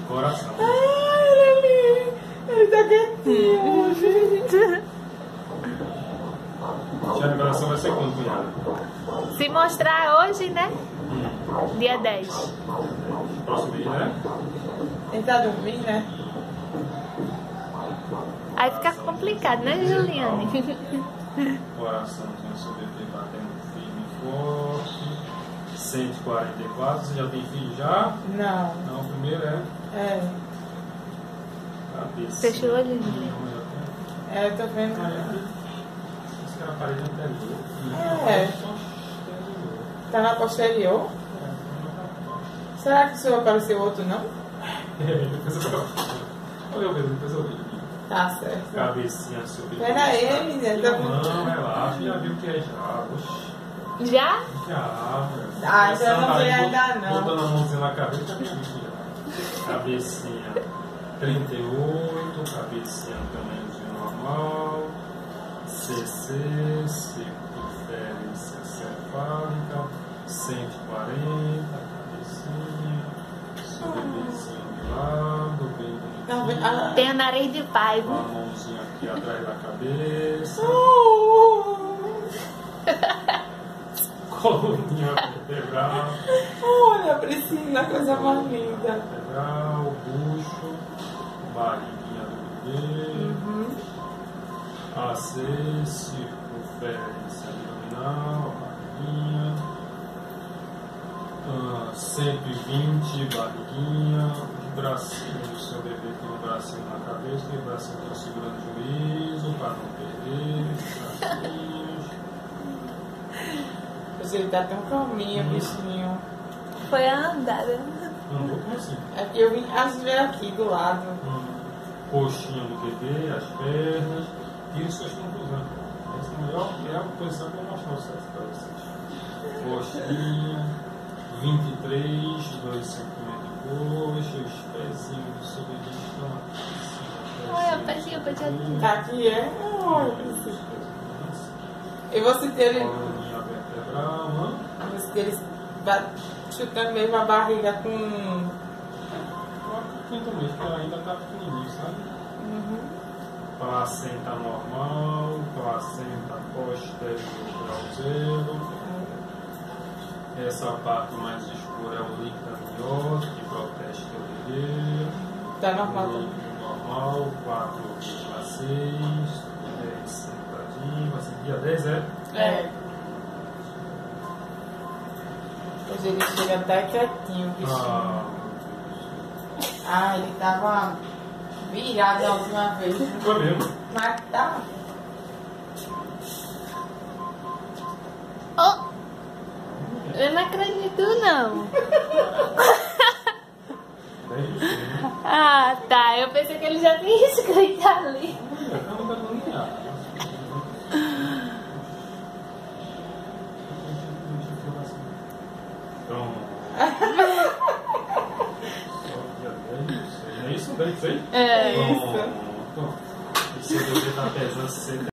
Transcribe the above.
Coração. Ai, ele tá quietinho. Dia de coração vai ser quando, cunhada? Se mostrar hoje, né? Dia 10. Próximo vídeo, né? Ele tá dormindo, né? Aí fica complicado, né, Juliane? Coração tem seu bebê batendo firme e forte. 144. Você já tem filho já? Não. Não, o primeiro é É. cabeça. Fecha o olho, Juliane. É, eu tô vendo. Esse cara parede anterior. É. Tá na posterior? Será que o senhor apareceu outro, não? Depois eu olha o bebê, depois eu vi. Tá certo. Cabecinha do seu bebê. Pera aí, menina. Não, relaxa, já viu o que é já. Oxi. Já? Já, Ah, já não vi ainda não. Botando a mãozinha na cabeça, já vi aqui já. Cabecinha 38, cabecinha tamanhozinho normal. CC, circunferência cefálica, 140, cabecinha, seu bebezinho de lado, bem bonitinho. Tem o nariz de pai. A mãozinha aqui atrás da cabeça. Coluninha vertebral. Olha, Priscila, coisa mais linda. Vertebral, bucho, barriguinha do bebê. AC, circunferência abdominal, barriguinha. 120, barriguinha. Os bracinhos do seu bebê tem um bracinho na cabeça e o bracinho está segurando o juízo para não perder. Os bracinhos. Ele tá tão calminho, bichinho. Foi a andada. Andou como assim? É que eu vim ver aqui do lado. Coxinha do bebê, as pernas. Tire suas conclusões. Essa é a posição que eu vou mostrar o certo para vocês. Coxinha, 23, 2 centímetros de coxa, os pezinhos do seu bebê estão aqui. Olha, o pezinho. Tá aqui, é? Olha, Priscila. E você ter ele. Coluninha vertebral, mano. Você eles chutando mesmo a barriga com. Quinto mês, que ela ainda tá pequenininho, sabe? Placenta normal, placenta posterior grauzeiro. Essa parte mais escura é o líquido amniótico que protege o bebê. Tá normal. Líquido normal, 4,6. 10 sentadinho. Vai ser dia 10, é? É. Hoje ele chega até quietinho, bichinho. Ah, ele tava virado a última vez. Foi mesmo. Mas tá. Oh, eu não acredito, não. Ah, tá. Eu pensei que ele já tinha escrito ali. É isso? É isso aí? É. Pronto. Esse bebê tá pesando 60.